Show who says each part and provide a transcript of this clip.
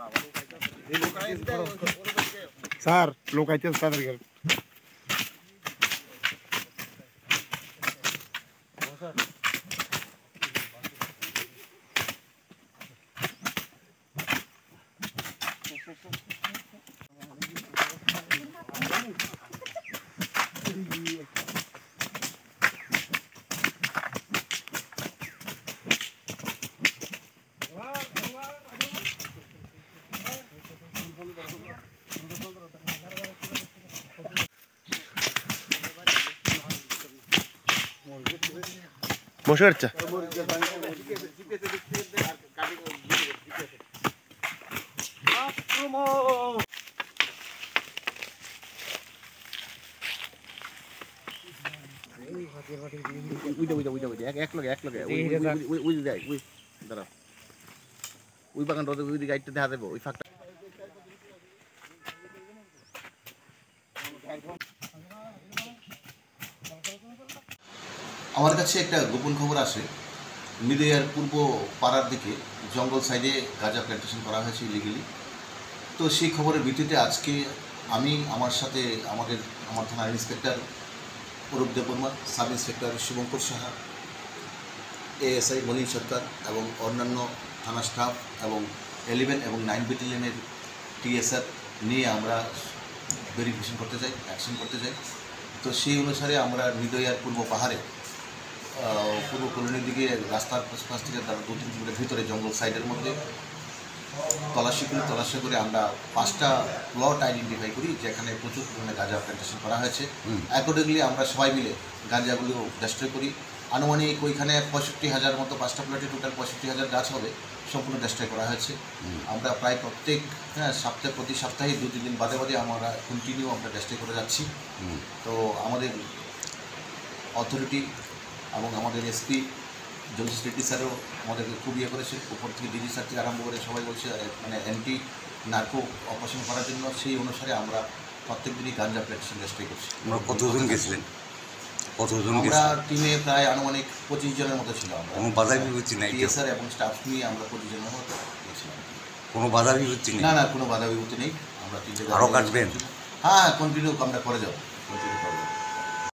Speaker 1: Sir লোক আইতে তাড়াতাড়ি বসে আচ্ছা ওই বাগান ওই গাইডটা দেখা দেবো ওই ফাঁকটা
Speaker 2: আমার কাছে একটা গোপন খবর আসে মিডিয়ার পূর্ব পাড়ার দিকে জঙ্গল সাইডে গাঁজা প্ল্যান্টেশন করা হয়েছে ইলিগালি। তো সেই খবরের ভিত্তিতে আজকে আমি আমার সাথে আমার থানার inspector Arup Debbarma, sub inspector Shubhankar Saha, ASI Monir Sarkar এবং অন্যান্য থানা স্টাফ এবং 11 এবং 9 ব্যাটালিয়নের টিএসআর নিয়ে আমরা ভেরিফিকেশন করতে যাই, অ্যাকশন করতে যাই। তো সেই অনুসারে আমরা নিদয়ার পূর্ব পাহাড়ে পূর্ব কলোনির দিকে রাস্তার পাশ থেকে তার 2-3 কিলোমিটার ভিতরে জঙ্গল সাইডের মধ্যে তল্লাশি করে আমরা 5টা প্লট আইডেন্টিফাই করি যেখানে প্রচুর পরিমাণে গাঁজা প্ল্যান্টেশন করা হয়েছে। অ্যাকর্ডিংলি আমরা সবাই মিলে গাঁজাগুলো ডেস্ট্রয় করি। আনুমানিক ওইখানে 65,000 মতো 5টা প্লটে টোটাল 65,000 গাছ হবে, সম্পূর্ণ ডেস্ট্রয় করা হয়েছে। আমরা প্রায় প্রত্যেক প্রতি সপ্তাহে 2-3 দিন বাদে আমরা কন্টিনিউ আমরা ডেস্ট্রয় করে যাচ্ছি। তো আমাদের অথরিটি এবং আমাদের এসপি জলজিস রেড্ডি স্যারও আমাদেরকে খুব করেছে, উপর থেকে ডিজি স্যার থেকে আরম্ভ করে সবাই বলছে মানে অ্যান্টি নার্কো অপারেশন করার জন্য। সেই অনুসারে আমরা প্রত্যেক দিনই গাঁজা প্ল্যান্টেশন ডেস্ট্রয় করছি।
Speaker 3: আমরা কতজন গেছিলেন?
Speaker 2: আমরা টিমে প্রায় আনুমানিক 25 জনের মতো ছিল। আমরা
Speaker 3: কোনো বাধা বিপত্তি নাই?
Speaker 2: টিএসআর এবং স্টাফ নিয়ে আমরা 25 জনের মতো গেছিলাম।
Speaker 3: কোনো বাধা বিপত্তি নেই?
Speaker 2: না, কোনো বাধা বিপত্তি নেই। আমরা 3 জায়গায়
Speaker 3: আরও কাটবেন?
Speaker 2: হ্যাঁ, কন্টিনিউ আমরা করে যাবো, কন্টিনিউ করবো।